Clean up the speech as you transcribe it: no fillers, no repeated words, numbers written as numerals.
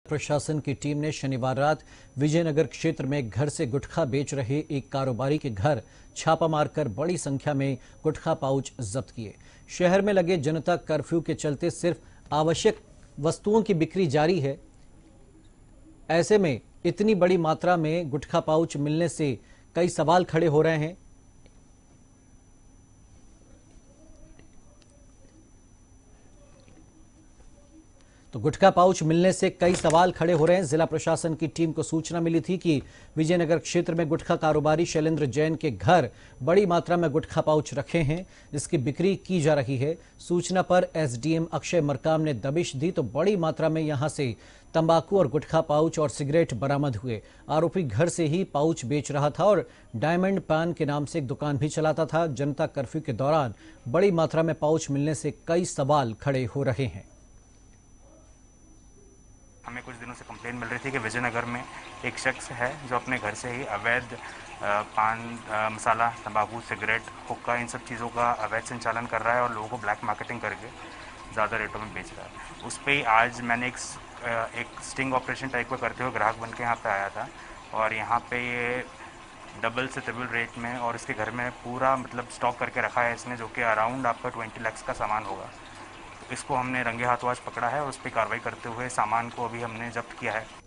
प्रशासन की टीम ने शनिवार रात विजयनगर क्षेत्र में घर से गुटखा बेच रहे एक कारोबारी के घर छापा मारकर बड़ी संख्या में गुटखा पाउच जब्त किए। शहर में लगे जनता कर्फ्यू के चलते सिर्फ आवश्यक वस्तुओं की बिक्री जारी है। ऐसे में इतनी बड़ी मात्रा में गुटखा पाउच मिलने से कई सवाल खड़े हो रहे हैं। तो गुटखा पाउच मिलने से कई सवाल खड़े हो रहे हैं। जिला प्रशासन की टीम को सूचना मिली थी कि विजयनगर क्षेत्र में गुटखा कारोबारी शैलेंद्र जैन के घर बड़ी मात्रा में गुटखा पाउच रखे हैं, इसकी बिक्री की जा रही है। सूचना पर एसडीएम अक्षय मरकाम ने दबिश दी तो बड़ी मात्रा में यहां से तंबाकू और गुटखा पाउच और सिगरेट बरामद हुए। आरोपी घर से ही पाउच बेच रहा था और डायमंड पान के नाम से एक दुकान भी चलाता था। जनता कर्फ्यू के दौरान बड़ी मात्रा में पाउच मिलने से कई सवाल खड़े हो रहे हैं। हमें कुछ दिनों से कंप्लेन मिल रही थी कि विजयनगर में एक शख्स है जो अपने घर से ही अवैध पान मसाला, तंबाकू, सिगरेट, हुक्का, इन सब चीज़ों का अवैध संचालन कर रहा है और लोगों को ब्लैक मार्केटिंग करके ज़्यादा रेटों में बेच रहा है। उस पर ही आज मैंने एक स्टिंग ऑपरेशन टाइप का करते हुए ग्राहक बन के यहाँ पे आया था और यहाँ पे ये डबल से ट्रिपल रेट में और इसके घर में पूरा मतलब स्टॉक करके रखा है इसने, जो कि अराउंड आपका 20 लाख का सामान होगा। इसको हमने रंगे हाथों आज पकड़ा है और उस पर कार्रवाई करते हुए सामान को अभी हमने जब्त किया है।